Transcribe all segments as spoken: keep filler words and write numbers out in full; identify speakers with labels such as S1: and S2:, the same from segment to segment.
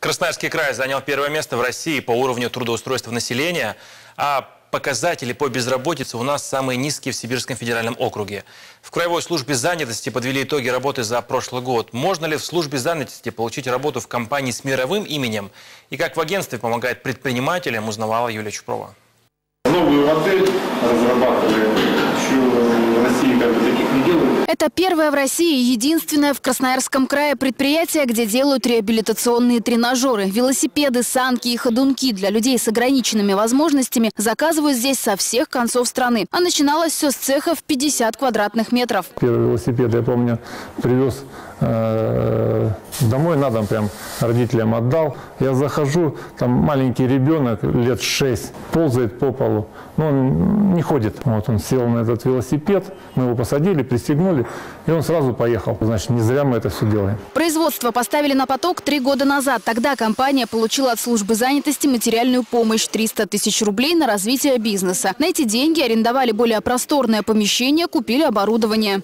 S1: Красноярский край занял первое место в России по уровню трудоустройства населения, а показатели по безработице у нас самые низкие в Сибирском федеральном округе. В Краевой службе занятости подвели итоги работы за прошлый год. Можно ли в службе занятости получить работу в компании с мировым именем? И как в агентстве помогает предпринимателям, узнавала Юлия Чупрова.
S2: Новую модель разрабатывали, еще в России как бы таких не делают.
S3: Это первое в России и единственное в Красноярском крае предприятие, где делают реабилитационные тренажеры. Велосипеды, санки и ходунки для людей с ограниченными возможностями заказывают здесь со всех концов страны. А начиналось все с цеха в пятьдесят квадратных метров.
S4: Первый велосипед, я помню, привез э, домой, на дом прям родителям отдал. Я захожу, там маленький ребенок лет шесть ползает по полу, но он не ходит. Вот он сел на этот велосипед, мы его посадили, пристегнули, и он сразу поехал. Значит, не зря мы это все делаем.
S3: Производство поставили на поток три года назад. Тогда компания получила от службы занятости материальную помощь – триста тысяч рублей на развитие бизнеса. На эти деньги арендовали более просторное помещение, купили оборудование.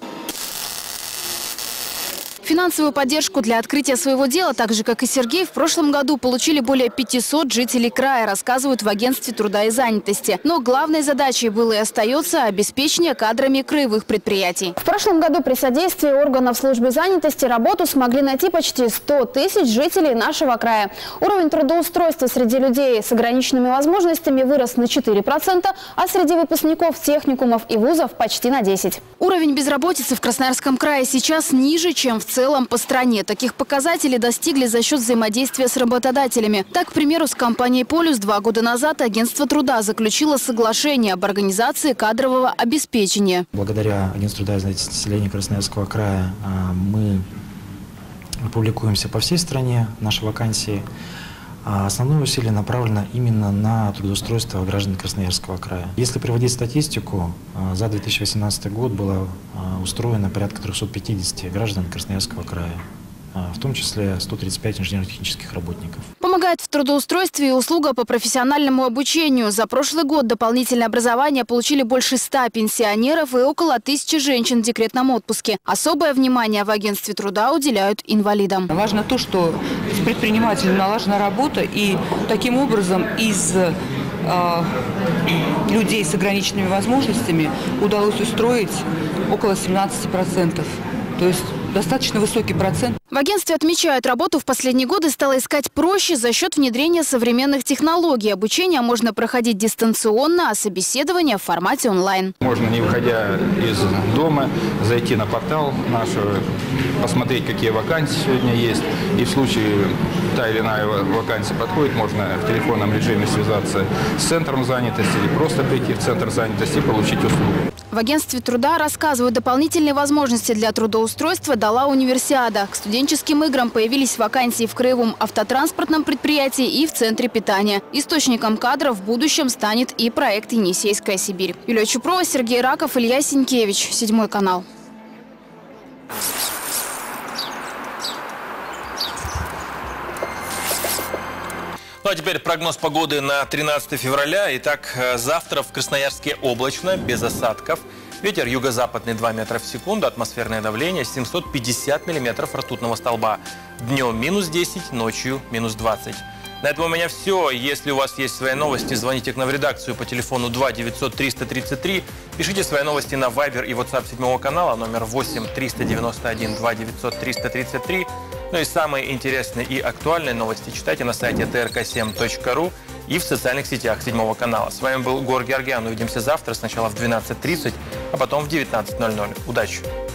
S3: Финансовую поддержку для открытия своего дела, так же как и Сергей, в прошлом году получили более пятисот жителей края, рассказывают в агентстве труда и занятости. Но главной задачей было и остается обеспечение кадрами краевых предприятий.
S5: В прошлом году при содействии органов службы занятости работу смогли найти почти сто тысяч жителей нашего края. Уровень трудоустройства среди людей с ограниченными возможностями вырос на четыре процента, а среди выпускников техникумов и вузов почти на десять процентов.
S3: Уровень безработицы в Красноярском крае сейчас ниже, чем в целом по стране. Таких показателей достигли за счет взаимодействия с работодателями. Так, к примеру, с компанией «Полюс» два года назад агентство труда заключило соглашение об организации кадрового обеспечения.
S6: Благодаря агентству труда и занятости населения Красноярского края мы публикуемся по всей стране, наши вакансии. Основное усилие направлено именно на трудоустройство граждан Красноярского края. Если приводить статистику, за две тысячи восемнадцатый год было устроено порядка трёхсот пятидесяти граждан Красноярского края, в том числе сто тридцать пять инженерно-технических работников.
S3: Помогает в трудоустройстве и услуга по профессиональному обучению. За прошлый год дополнительное образование получили больше ста пенсионеров и около тысячи женщин в декретном отпуске. Особое внимание в агентстве труда уделяют инвалидам.
S7: Важно то, что с предпринимателем налажена работа, и таким образом из э, людей с ограниченными возможностями удалось устроить около семнадцати процентов. То есть достаточно высокий процент.
S3: В агентстве отмечают, работу в последние годы стало искать проще за счет внедрения современных технологий. Обучение можно проходить дистанционно, а собеседование в формате онлайн.
S8: Можно, не выходя из дома, зайти на портал наш, посмотреть, какие вакансии сегодня есть. И в случае та или иная вакансия подходит, можно в телефонном режиме связаться с центром занятости или просто прийти в центр занятости и получить услугу.
S3: В агентстве труда рассказывают, дополнительные возможности для трудоустройства дала универсиада. К студенческим играм появились вакансии в краевом автотранспортном предприятии и в центре питания. Источником кадров в будущем станет и проект «Енисейская Сибирь». Юлия Чупрова, Сергей Раков, Илья Сенькевич. Седьмой канал.
S1: Ну а теперь прогноз погоды на тринадцатое февраля. Итак, завтра в Красноярске облачно, без осадков. Ветер юго-западный два метра в секунду, атмосферное давление семьсот пятьдесят миллиметров ртутного столба. Днем минус десять, ночью минус двадцать. На этом у меня все. Если у вас есть свои новости, звоните к нам в редакцию по телефону два девятьсот триста тридцать три. Пишите свои новости на Viber и WhatsApp седьмого канала, номер восемь триста девяносто один два девятьсот триста тридцать три. Ну и самые интересные и актуальные новости читайте на сайте тэ эр ка семь точка ру и в социальных сетях седьмого канала. С вами был Гор Георгиан. Увидимся завтра, сначала в двенадцать тридцать, а потом в девятнадцать ноль ноль. Удачи!